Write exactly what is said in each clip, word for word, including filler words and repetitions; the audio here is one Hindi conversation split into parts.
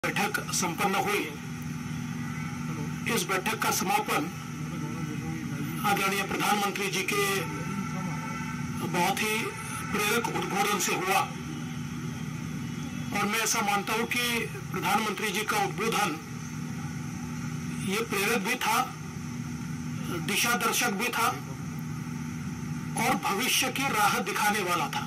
बैठक संपन्न हुई। इस बैठक का समापन आदरणीय प्रधानमंत्री जी के बहुत ही प्रेरक उद्बोधन से हुआ और मैं ऐसा मानता हूं कि प्रधानमंत्री जी का उद्बोधन ये प्रेरक भी था, दिशा दर्शक भी था और भविष्य की राह दिखाने वाला था।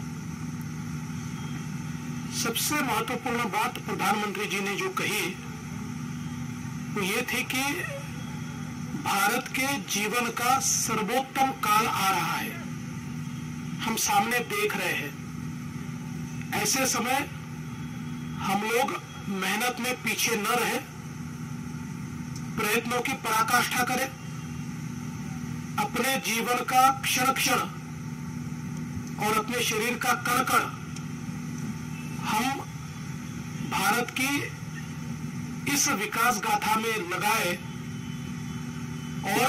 सबसे महत्वपूर्ण बात प्रधानमंत्री जी ने जो कही वो ये थी कि भारत के जीवन का सर्वोत्तम काल आ रहा है, हम सामने देख रहे हैं। ऐसे समय हम लोग मेहनत में पीछे न रहे, प्रयत्नों की पराकाष्ठा करें, अपने जीवन का क्षण क्षण और अपने शरीर का कण कण हम भारत की इस विकास गाथा में लगाए और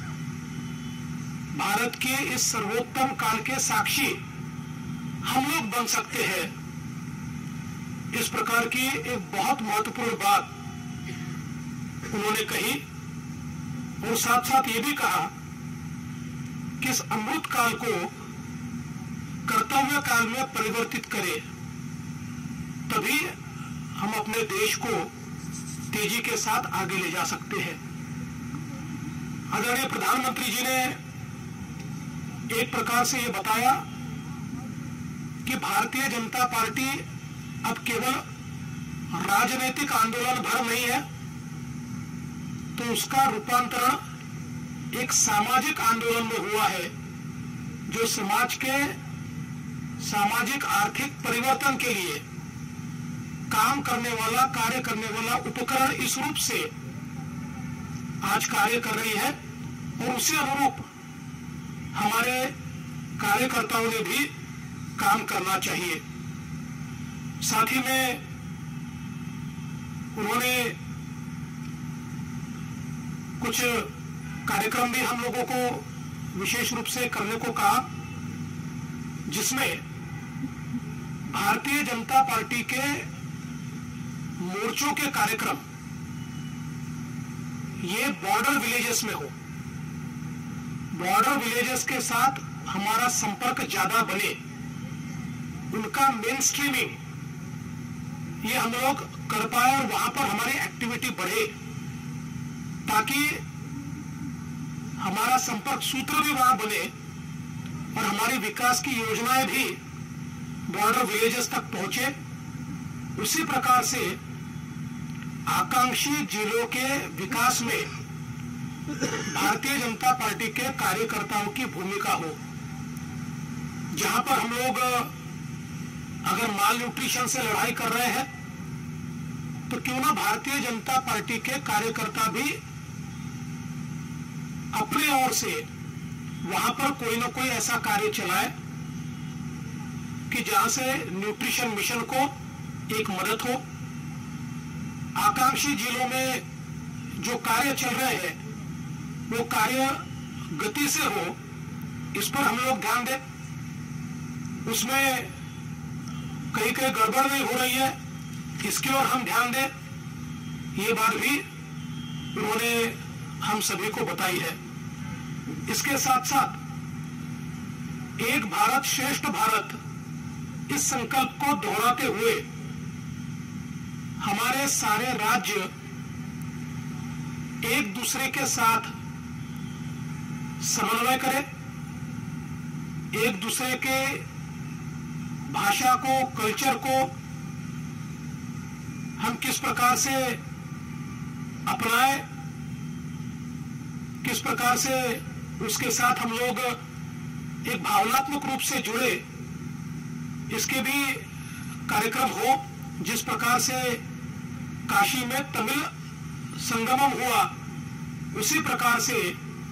भारत के इस सर्वोत्तम काल के साक्षी हम लोग बन सकते हैं। इस प्रकार की एक बहुत महत्वपूर्ण बात उन्होंने कही और साथ साथ ये भी कहा कि इस अमृत काल को कर्तव्य काल में परिवर्तित करें, तभी हम अपने देश को तेजी के साथ आगे ले जा सकते हैं। आदरणीय प्रधानमंत्री जी ने एक प्रकार से ये बताया कि भारतीय जनता पार्टी अब केवल राजनीतिक आंदोलन भर नहीं है, तो उसका रूपांतरण एक सामाजिक आंदोलन में हुआ है, जो समाज के सामाजिक आर्थिक परिवर्तन के लिए काम करने वाला, कार्य करने वाला उपकरण इस रूप से आज कार्य कर रही है और उसी अनुरूप हमारे कार्यकर्ताओं ने भी काम करना चाहिए। साथ ही में उन्होंने कुछ कार्यक्रम भी हम लोगों को विशेष रूप से करने को कहा, जिसमें भारतीय जनता पार्टी के मोर्चों के कार्यक्रम ये बॉर्डर विलेजेस में हो, बॉर्डर विलेजेस के साथ हमारा संपर्क ज्यादा बने, उनका मेन स्ट्रीमिंग ये हम लोग कर पाए और वहां पर हमारी एक्टिविटी बढ़े, ताकि हमारा संपर्क सूत्र भी वहां बने और हमारी विकास की योजनाएं भी बॉर्डर विलेजेस तक पहुंचे। उसी प्रकार से आकांक्षी जिलों के विकास में भारतीय जनता पार्टी के कार्यकर्ताओं की भूमिका हो। जहां पर हम लोग अगर माल न्यूट्रिशन से लड़ाई कर रहे हैं, तो क्यों ना भारतीय जनता पार्टी के कार्यकर्ता भी अपने ओर से वहां पर कोई ना कोई ऐसा कार्य चलाए कि जहां से न्यूट्रिशन मिशन को एक मदद हो। आकांक्षी जिलों में जो कार्य चल रहे हैं वो कार्य गति से हो, इस पर हम लोग ध्यान दें। उसमें कहीं कहीं गड़बड़ नहीं हो रही है, इसकी ओर हम ध्यान दें। ये बात भी उन्होंने हम सभी को बताई है। इसके साथ साथ एक भारत श्रेष्ठ भारत इस संकल्प को दोहराते हुए हमारे सारे राज्य एक दूसरे के साथ समन्वय करें, एक दूसरे के भाषा को, कल्चर को हम किस प्रकार से अपनाएं, किस प्रकार से उसके साथ हम लोग एक भावनात्मक रूप से जुड़े, इसके भी कार्यक्रम हो। जिस प्रकार से काशी में तमिल संगमम हुआ, उसी प्रकार से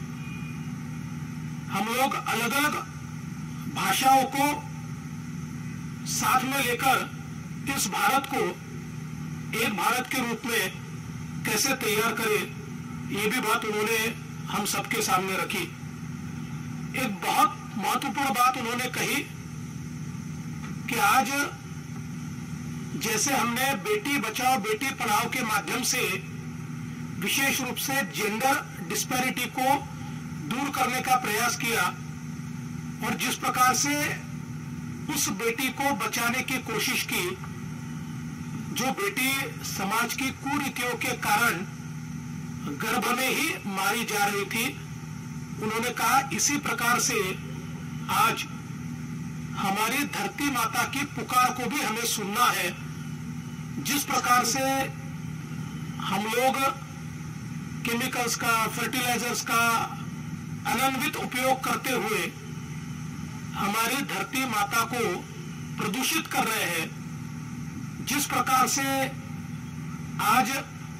हम लोग अलग अलग भाषाओं को साथ में लेकर इस भारत को एक भारत के रूप में कैसे तैयार करें, ये भी बात उन्होंने हम सबके सामने रखी। एक बहुत महत्वपूर्ण बात उन्होंने कही कि आज जैसे हमने बेटी बचाओ बेटी पढ़ाओ के माध्यम से विशेष रूप से जेंडर डिस्पैरिटी को दूर करने का प्रयास किया और जिस प्रकार से उस बेटी को बचाने की कोशिश की जो बेटी समाज की कुरीतियों के कारण गर्भ में ही मारी जा रही थी, उन्होंने कहा इसी प्रकार से आज हमारी धरती माता की पुकार को भी हमें सुनना है। जिस प्रकार से हम लोग केमिकल्स का, फर्टिलाइजर्स का अनन्वित उपयोग करते हुए हमारी धरती माता को प्रदूषित कर रहे हैं, जिस प्रकार से आज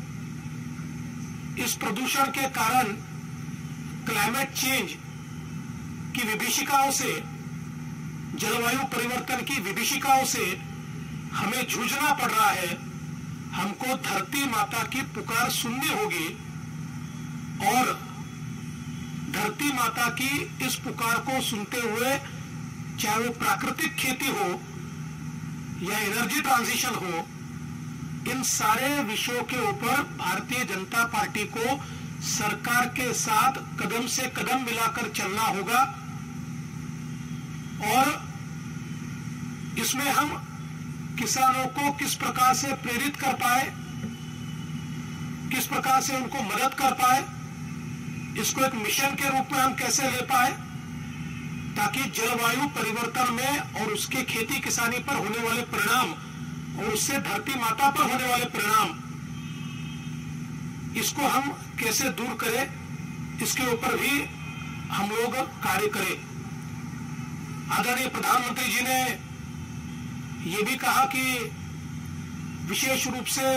इस प्रदूषण के कारण क्लाइमेट चेंज की विभीषिकाओं से, जलवायु परिवर्तन की विभीषिकाओं से हमें जूझना पड़ रहा है, हमको धरती माता की पुकार सुननी होगी और धरती माता की इस पुकार को सुनते हुए, चाहे वो प्राकृतिक खेती हो या एनर्जी ट्रांजिशन हो, इन सारे विषयों के ऊपर भारतीय जनता पार्टी को सरकार के साथ कदम से कदम मिलाकर चलना होगा और इसमें हम किसानों को किस प्रकार से प्रेरित कर पाए, किस प्रकार से उनको मदद कर पाए, इसको एक मिशन के रूप में हम कैसे ले पाए ताकि जलवायु परिवर्तन में और उसके खेती किसानी पर होने वाले परिणाम और उससे धरती माता पर होने वाले परिणाम, इसको हम कैसे दूर करें, इसके ऊपर भी हम लोग कार्य करें। आदरणीय प्रधानमंत्री जी ने ये भी कहा कि विशेष रूप से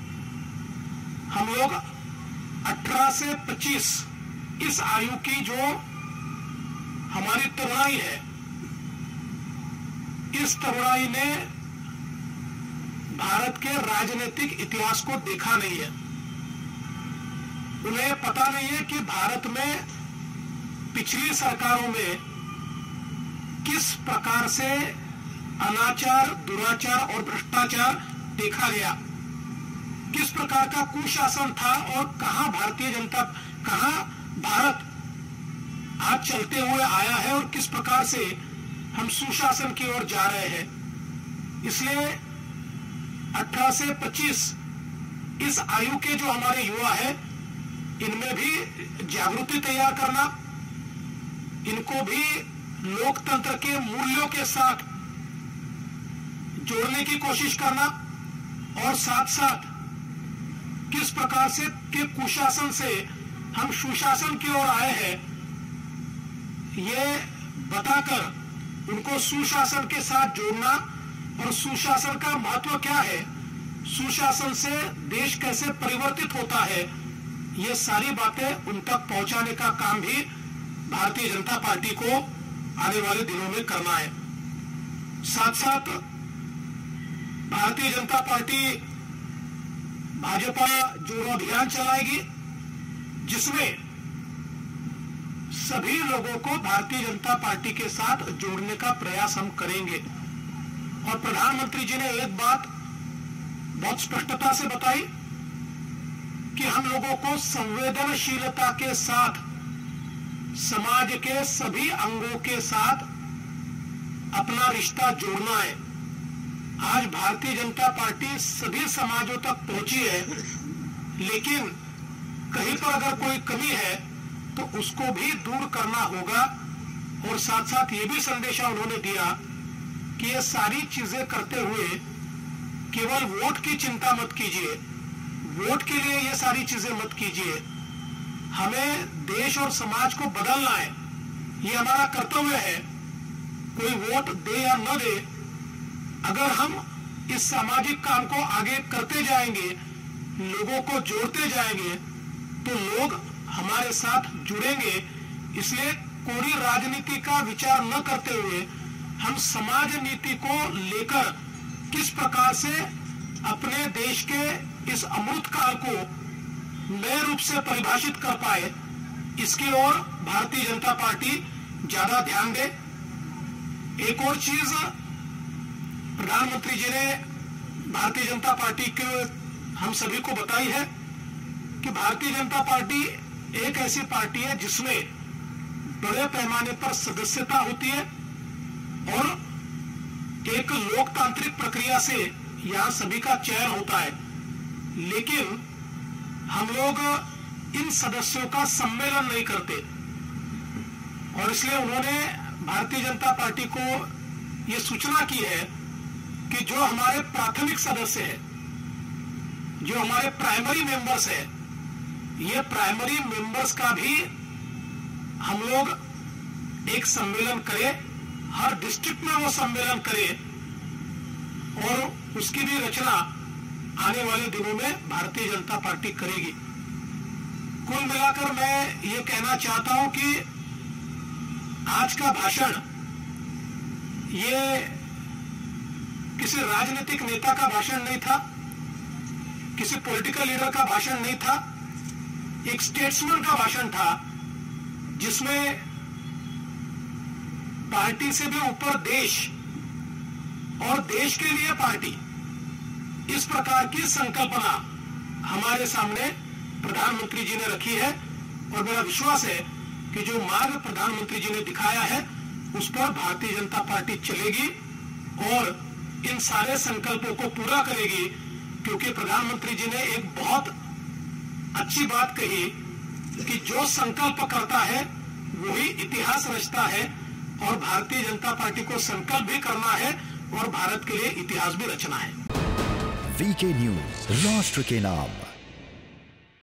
हम लोग अठारह से पच्चीस इस आयु की जो हमारी तरुणाई है, इस तरुणाई ने भारत के राजनीतिक इतिहास को देखा नहीं है। उन्हें पता नहीं है कि भारत में पिछली सरकारों में किस प्रकार से अनाचार, दुराचार और भ्रष्टाचार देखा गया, किस प्रकार का कुशासन था और कहां भारतीय जनता, कहां भारत आज चलते हुए आया है और किस प्रकार से हम सुशासन की ओर जा रहे हैं। इसलिए अठारह से पच्चीस इस आयु के जो हमारे युवा है, इनमें भी जागृति तैयार करना, इनको भी लोकतंत्र के मूल्यों के साथ जोड़ने की कोशिश करना और साथ साथ किस प्रकार से के कुशासन से हम सुशासन की ओर आए हैं, ये बताकर उनको सुशासन के साथ जोड़ना और सुशासन का महत्व क्या है, सुशासन से देश कैसे परिवर्तित होता है, ये सारी बातें उन तक पहुंचाने का काम भी भारतीय जनता पार्टी को आने वाले दिनों में करना है। साथ साथ भारतीय जनता पार्टी भाजपा जोड़ो अभियान चलाएगी, जिसमें सभी लोगों को भारतीय जनता पार्टी के साथ जोड़ने का प्रयास हम करेंगे। और प्रधानमंत्री जी ने एक बात बहुत स्पष्टता से बताई कि हम लोगों को संवेदनशीलता के साथ समाज के सभी अंगों के साथ अपना रिश्ता जोड़ना है। आज भारतीय जनता पार्टी सभी समाजों तक पहुंची है, लेकिन कहीं पर अगर कोई कमी है तो उसको भी दूर करना होगा। और साथ साथ ये भी संदेशा उन्होंने दिया कि ये सारी चीजें करते हुए केवल वोट की चिंता मत कीजिए, वोट के लिए ये सारी चीजें मत कीजिए, हमें देश और समाज को बदलना है, ये हमारा कर्तव्य है। कोई वोट दे या न दे, अगर हम इस सामाजिक काम को आगे करते जाएंगे, लोगों को जोड़ते जाएंगे, तो लोग हमारे साथ जुड़ेंगे। इसलिए कोई राजनीति का विचार न करते हुए हम समाज नीति को लेकर किस प्रकार से अपने देश के इस अमृत काल को नए रूप से परिभाषित कर पाए, इसकी ओर भारतीय जनता पार्टी ज्यादा ध्यान दे। एक और चीज प्रधानमंत्री जी ने भारतीय जनता पार्टी के हम सभी को बताई है कि भारतीय जनता पार्टी एक ऐसी पार्टी है जिसमें बड़े पैमाने पर सदस्यता होती है और एक लोकतांत्रिक प्रक्रिया से यहां सभी का चयन होता है, लेकिन हम लोग इन सदस्यों का सम्मेलन नहीं करते और इसलिए उन्होंने भारतीय जनता पार्टी को यह सूचना की है कि जो हमारे प्राथमिक सदस्य हैं, जो हमारे प्राइमरी मेंबर्स हैं, ये प्राइमरी मेंबर्स का भी हम लोग एक सम्मेलन करें, हर डिस्ट्रिक्ट में वो सम्मेलन करें और उसकी भी रचना आने वाले दिनों में भारतीय जनता पार्टी करेगी। कुल मिलाकर मैं ये कहना चाहता हूं कि आज का भाषण ये किसी राजनीतिक नेता का भाषण नहीं था, किसी पॉलिटिकल लीडर का भाषण नहीं था, एक स्टेट्समैन का भाषण था जिसमें पार्टी से भी ऊपर देश और देश के लिए पार्टी, इस प्रकार की संकल्पना हमारे सामने प्रधानमंत्री जी ने रखी है और मेरा विश्वास है कि जो मार्ग प्रधानमंत्री जी ने दिखाया है उस पर भारतीय जनता पार्टी चलेगी और इन सारे संकल्पों को पूरा करेगी, क्योंकि प्रधानमंत्री जी ने एक बहुत अच्छी बात कही कि जो संकल्प करता है वही इतिहास रचता है और भारतीय जनता पार्टी को संकल्प भी करना है और भारत के लिए इतिहास भी रचना है। वीके न्यूज, राष्ट्र के नाम।